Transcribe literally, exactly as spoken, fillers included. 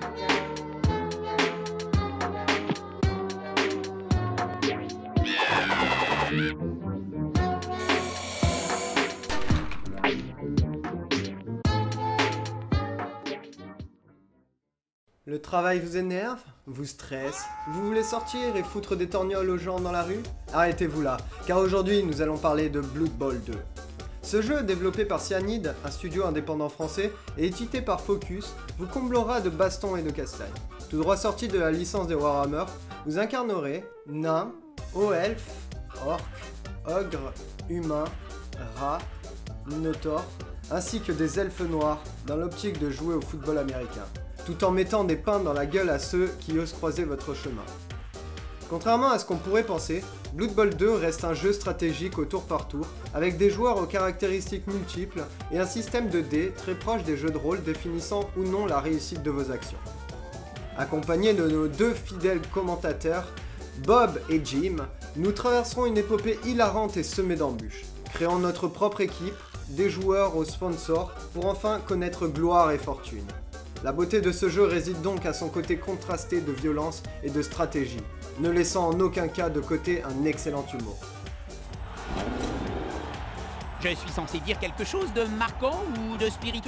Le travail vous énerve, vous stresse, vous voulez sortir et foutre des torgnoles aux gens dans la rue? Arrêtez-vous là, car aujourd'hui nous allons parler de Blood Bowl deux. Ce jeu, développé par Cyanide, un studio indépendant français, et édité par Focus, vous comblera de bastons et de castagnes. Tout droit sorti de la licence des Warhammer, vous incarnerez nains, hauts elfes, orques, ogres, humains, rats, minotaures, ainsi que des elfes noirs, dans l'optique de jouer au football américain, tout en mettant des pains dans la gueule à ceux qui osent croiser votre chemin. Contrairement à ce qu'on pourrait penser, Blood Bowl deux reste un jeu stratégique au tour par tour, avec des joueurs aux caractéristiques multiples et un système de dés très proche des jeux de rôle définissant ou non la réussite de vos actions. Accompagnés de nos deux fidèles commentateurs, Bob et Jim, nous traverserons une épopée hilarante et semée d'embûches, créant notre propre équipe, des joueurs aux sponsors, pour enfin connaître gloire et fortune. La beauté de ce jeu réside donc à son côté contrasté de violence et de stratégie, ne laissant en aucun cas de côté un excellent humour. Je suis censé dire quelque chose de marquant ou de spirituel ?